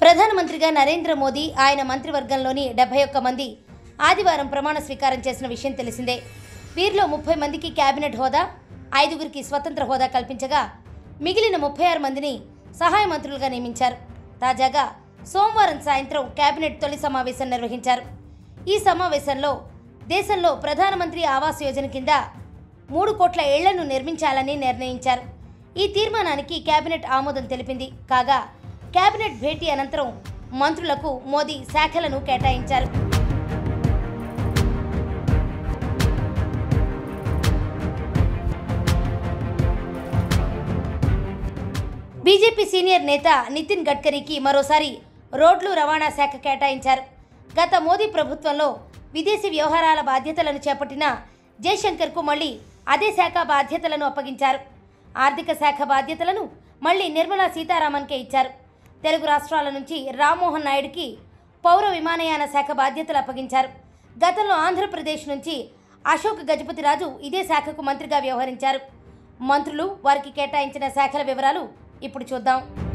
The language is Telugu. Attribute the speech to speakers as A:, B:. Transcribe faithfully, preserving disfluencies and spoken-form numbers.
A: ప్రధానమంత్రిగా నరేంద్ర మోదీ ఆయన మంత్రివర్గంలోని డెబ్బై ఒక్క మంది ఆదివారం ప్రమాణ స్వీకారం చేసిన విషయం తెలిసిందే. వీరిలో ముప్పై మందికి కేబినెట్ హోదా, ఐదుగురికి స్వతంత్ర హోదా కల్పించగా మిగిలిన ముప్పై ఆరు మందిని సహాయ మంత్రులుగా నియమించారు. తాజాగా సోమవారం సాయంత్రం కేబినెట్ తొలి సమావేశం నిర్వహించారు. ఈ సమావేశంలో దేశంలో ప్రధానమంత్రి ఆవాస్ యోజన కింద మూడు కోట్ల ఇళ్లను నిర్మించాలని నిర్ణయించారు. ఈ తీర్మానానికి కేబినెట్ ఆమోదం తెలిపింది. కాగా కేబినెట్ భేటీ అనంతరం మంత్రులకు మోదీ శాఖలను కేటాయించారు. బీజేపీ సీనియర్ నేత నితిన్ గడ్కరీకి మరోసారి రోడ్లు రవాణా శాఖ కేటాయించారు. గత మోదీ ప్రభుత్వంలో విదేశీ వ్యవహారాల బాధ్యతలను చేపట్టిన జయశంకర్కు మళ్లీ అదే శాఖ బాధ్యతలను అప్పగించారు. ఆర్థిక శాఖ బాధ్యతలను మళ్లీ నిర్మలా సీతారామన్కే ఇచ్చారు. తెలుగు రాష్ట్రాల నుంచి మోహన్ నాయుడుకి పౌర విమానయాన శాఖ బాధ్యతలు అప్పగించారు. గతంలో ఆంధ్రప్రదేశ్ నుంచి అశోక్ గజపతిరాజు ఇదే శాఖకు మంత్రిగా వ్యవహరించారు. మంత్రులు వారికి కేటాయించిన శాఖల వివరాలు ఇప్పుడు చూద్దాం.